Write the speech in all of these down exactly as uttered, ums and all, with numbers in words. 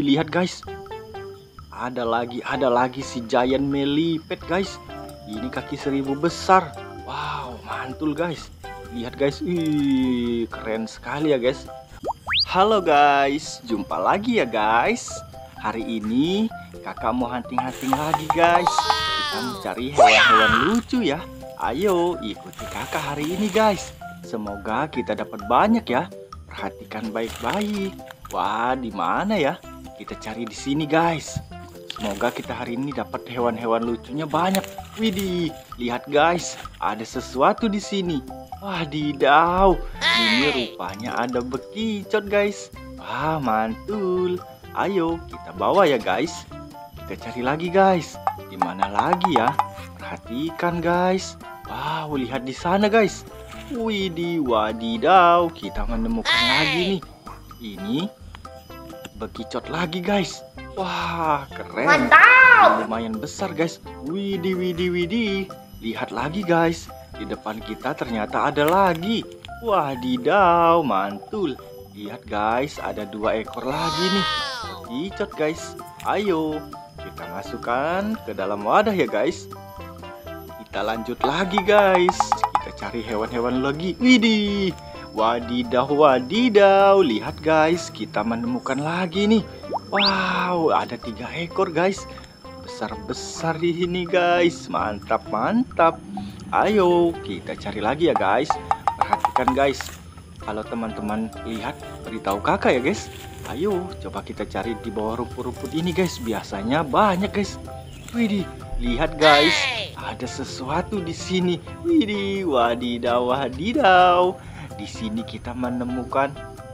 lihat guys. Ada lagi, ada lagi si giant millipede guys. Ini kaki seribu besar. Wow, mantul guys. Lihat guys, ih, keren sekali ya guys. Halo guys, jumpa lagi ya guys. Hari ini kakak mau hunting-hunting lagi guys. Kita mencari hewan-hewan lucu ya. Ayo ikuti kakak hari ini guys. Semoga kita dapat banyak ya. Perhatikan baik-baik. Wah, di mana ya? Kita cari di sini guys. Semoga kita hari ini dapat hewan-hewan lucunya banyak. Widih, lihat guys, ada sesuatu di sini. Wadidaw, ini rupanya ada bekicot guys. Wah, mantul. Ayo kita bawa ya guys. Kita cari lagi guys. Di mana lagi ya? Perhatikan guys. Wow, lihat di sana guys. Widih, wadidaw, kita menemukan lagi nih. Ini bekicot lagi guys. Wah, keren. Mantap. Lumayan besar guys. Widih, widih, widih. Lihat lagi guys. Di depan kita ternyata ada lagi. Wadidaw, mantul. Lihat guys, ada dua ekor lagi nih bekicot guys. Ayo kita masukkan ke dalam wadah ya guys. Kita lanjut lagi guys. Kita cari hewan-hewan lagi. Widih, wadidaw, wadidaw. Lihat guys, kita menemukan lagi nih. Wow, ada tiga ekor guys. Besar-besar di sini guys. Mantap, mantap. Ayo kita cari lagi ya guys. Perhatikan guys. Kalau teman-teman lihat, beritahu kakak ya guys. Ayo coba kita cari di bawah rumput-rumput ini guys. Biasanya banyak guys. Widih, lihat guys. Ada sesuatu di sini. Widih, wadidaw, wadidaw. Di sini kita menemukan.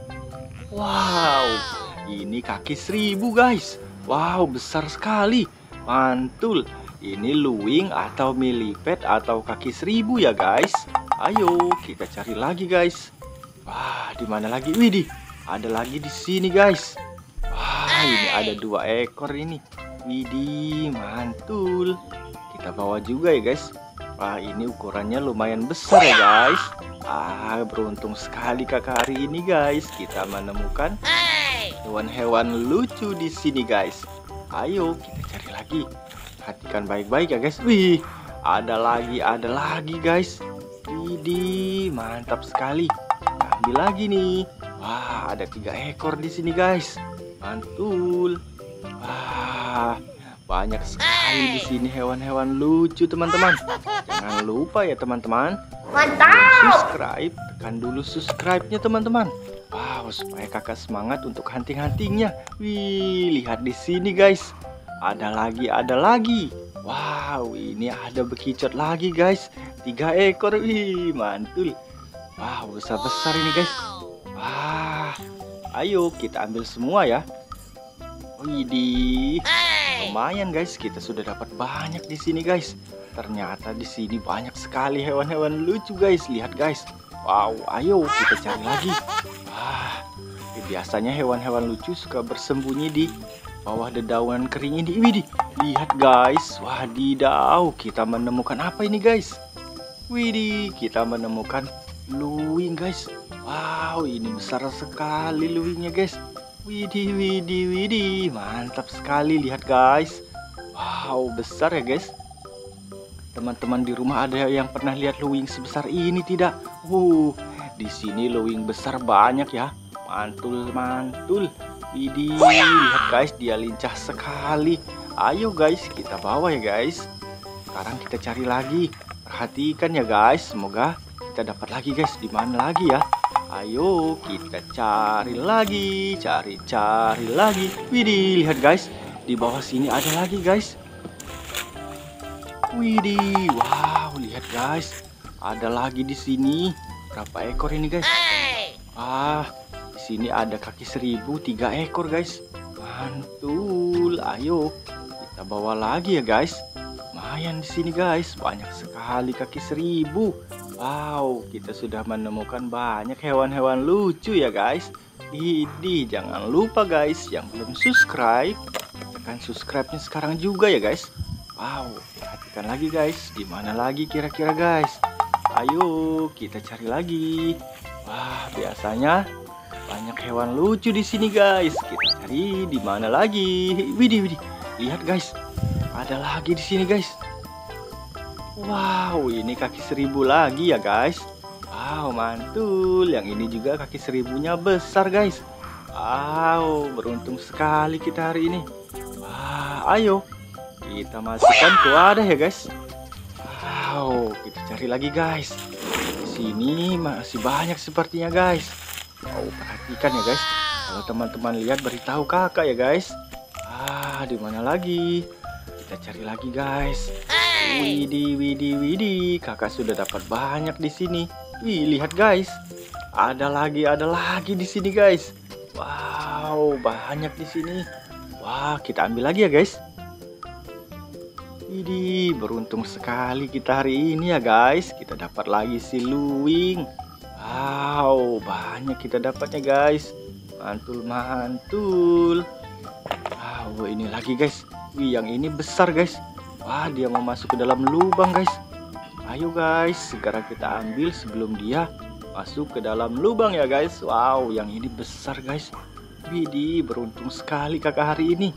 Wow, ini kaki seribu guys. Wow, besar sekali. Mantul. Ini luwing atau millipede atau kaki seribu ya guys. Ayo kita cari lagi guys. Wah, di mana lagi? Widih, ada lagi di sini guys. Wah, ini ada dua ekor ini. Widih, mantul. Kita bawa juga ya guys. Wah, ini ukurannya lumayan besar ya guys. Ah, beruntung sekali kakak hari ini guys. Kita menemukan hewan-hewan lucu di sini guys. Ayo kita cari lagi. Perhatikan baik-baik ya guys. Wih, ada lagi, ada lagi guys. Widih, mantap sekali. Kita ambil lagi nih. Wah, ada tiga ekor di sini guys. Mantul. Wah, banyak sekali di sini hewan-hewan lucu teman-teman. Jangan lupa ya teman-teman. Mantap. Subscribe, tekan dulu subscribe-nya teman-teman. Wow, supaya kakak semangat untuk hunting-huntingnya. Wih, lihat di sini guys. Ada lagi, ada lagi. Wow, ini ada bekicot lagi guys. Tiga ekor, wih, mantul. Wow, besar-besar ini guys. Wah, ayo kita ambil semua ya. Widih, lumayan guys, kita sudah dapat banyak di sini guys. Ternyata di sini banyak sekali hewan-hewan lucu guys. Lihat guys. Wow, ayo kita cari lagi. Wah, biasanya hewan-hewan lucu suka bersembunyi di bawah dedaunan kering ini. Widih, lihat guys. Wadidaw, kita menemukan apa ini guys? Widih, kita menemukan luwing guys. Wow, ini besar sekali luwingnya guys. Widih, widih, widih, mantap sekali. Lihat guys. Wow, besar ya guys. Teman-teman di rumah ada yang pernah lihat luwing sebesar ini tidak? Uh, di sini luwing besar banyak ya. Mantul, mantul. Widih, lihat guys, dia lincah sekali. Ayo guys, kita bawa ya guys. Sekarang kita cari lagi. Perhatikan ya guys, semoga kita dapat lagi guys. Di mana lagi ya? Ayo kita cari lagi, cari-cari lagi. Widih, lihat guys, di bawah sini ada lagi guys. Widih, wow, lihat guys, ada lagi di sini. Berapa ekor ini guys? Ah, di sini ada kaki seribu, tiga ekor guys. Mantul. Ayo kita bawa lagi ya guys. Lumayan di sini guys, banyak sekali kaki seribu. Wow, kita sudah menemukan banyak hewan-hewan lucu ya guys. Ini jangan lupa guys, yang belum subscribe, tekan subscribe-nya sekarang juga ya guys. Wow, perhatikan lagi guys, di mana lagi kira-kira guys? Ayo kita cari lagi. Wah, biasanya banyak hewan lucu di sini guys. Kita cari di mana lagi. Widih, widih. Lihat guys, ada lagi di sini guys. Wow, ini kaki seribu lagi ya guys. Wow, mantul. Yang ini juga kaki seribunya besar guys. Wow, beruntung sekali kita hari ini. Wah, ayo kita masukkan ke wadah ya guys. Wow, kita cari lagi guys. Di sini masih banyak sepertinya guys. Wow, perhatikan ya guys. Kalau teman-teman lihat beritahu kakak ya guys. Ah, di mana lagi? Kita cari lagi guys. Widih, widih, widih. Kakak sudah dapat banyak di sini. Wih, lihat guys. Ada lagi, ada lagi di sini guys. Wow, banyak di sini. Wah, kita ambil lagi ya guys. Widih, beruntung sekali kita hari ini ya guys. Kita dapat lagi si luwing. Wow, banyak kita dapatnya guys. Mantul, mantul. Wow, ini lagi guys. Wih, yang ini besar guys. Wah, dia mau masuk ke dalam lubang guys. Ayo guys, segera kita ambil sebelum dia masuk ke dalam lubang ya guys. Wow, yang ini besar guys. Widih, beruntung sekali kakak hari ini.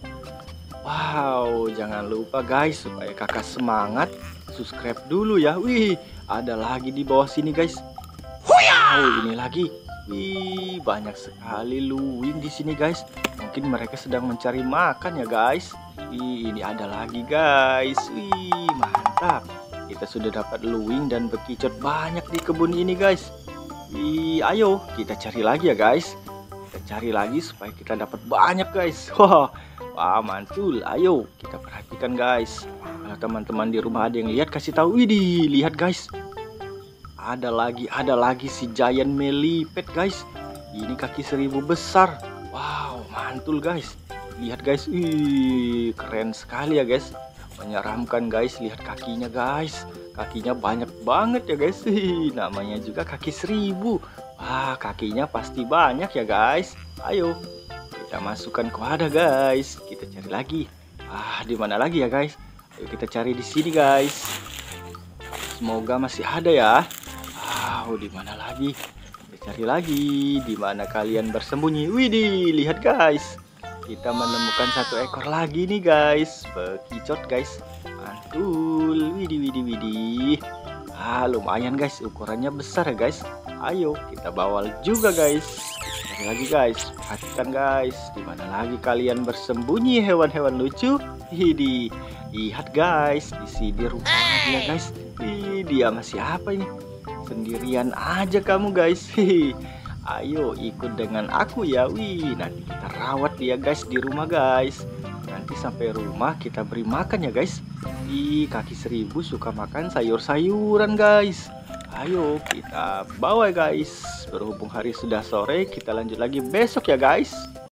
Wow, jangan lupa guys, supaya kakak semangat, subscribe dulu ya. Wih, ada lagi di bawah sini guys. Wow, ini lagi. Wih, banyak sekali luwing di sini guys. Mungkin mereka sedang mencari makan ya guys. Wih, ini ada lagi guys. Wih, mantap. Kita sudah dapat luwing dan bekicot banyak di kebun ini guys. Wih, ayo kita cari lagi ya guys. Kita cari lagi supaya kita dapat banyak guys. Wah, wah mantul. Ayo kita perhatikan guys. Kalau teman-teman di rumah ada yang lihat, kasih tahu. Widih, lihat guys. Ada lagi, ada lagi si giant millipede guys. Ini kaki seribu besar. Wow, mantul guys. Lihat guys, wih, keren sekali ya guys. Menyeramkan guys, lihat kakinya guys. Kakinya banyak banget ya guys. Hii, namanya juga kaki seribu. Wah, kakinya pasti banyak ya guys. Ayo kita masukkan ke wadah guys. Kita cari lagi. Ah, di mana lagi ya guys? Ayo kita cari di sini guys. Semoga masih ada ya. Wow, di mana lagi? Kita cari lagi. Di mana kalian bersembunyi? Widih, lihat guys. Kita menemukan satu ekor lagi nih guys. Bekicot guys. Mantul. Widih, widih, widih. Ah, lumayan guys. Ukurannya besar ya guys. Ayo kita bawa juga guys. Cari lagi guys. Perhatikan guys. Di mana lagi kalian bersembunyi hewan-hewan lucu? Widih. Lihat guys. Di sini rumahnya dia guys. Ih, dia masih apa ini? Sendirian aja kamu guys. Hihi. Ayo ikut dengan aku ya. Wih, nanti kita rawat dia guys di rumah guys. Nanti sampai rumah kita beri makan ya guys. Ih, kaki seribu suka makan sayur-sayuran guys. Ayo kita bawa guys. Berhubung hari sudah sore, kita lanjut lagi besok ya guys.